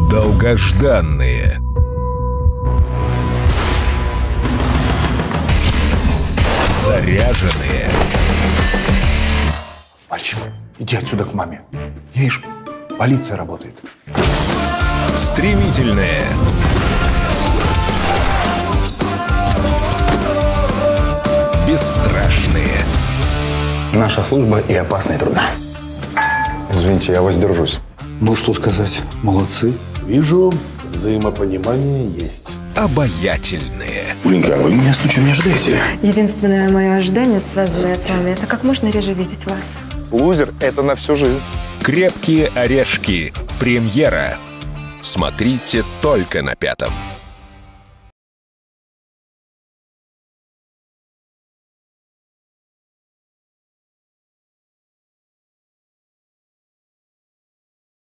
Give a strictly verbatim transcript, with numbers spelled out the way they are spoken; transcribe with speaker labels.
Speaker 1: Долгожданные. Заряженные.
Speaker 2: Мальчик, иди отсюда к маме. Видишь, полиция работает.
Speaker 1: Стремительные. Бесстрашные.
Speaker 3: Наша служба и опасна, и трудна. Извините, я воздержусь.
Speaker 2: Ну, что сказать, молодцы.
Speaker 4: Вижу, взаимопонимание есть.
Speaker 1: Обаятельные.
Speaker 3: Улинка, а вы меня случайно не ожидаете?
Speaker 5: Единственное мое ожидание, связанное с вами, это как можно реже видеть вас.
Speaker 3: Лузер – это на всю жизнь.
Speaker 1: Крепкие орешки. Премьера. Смотрите только на Пятом.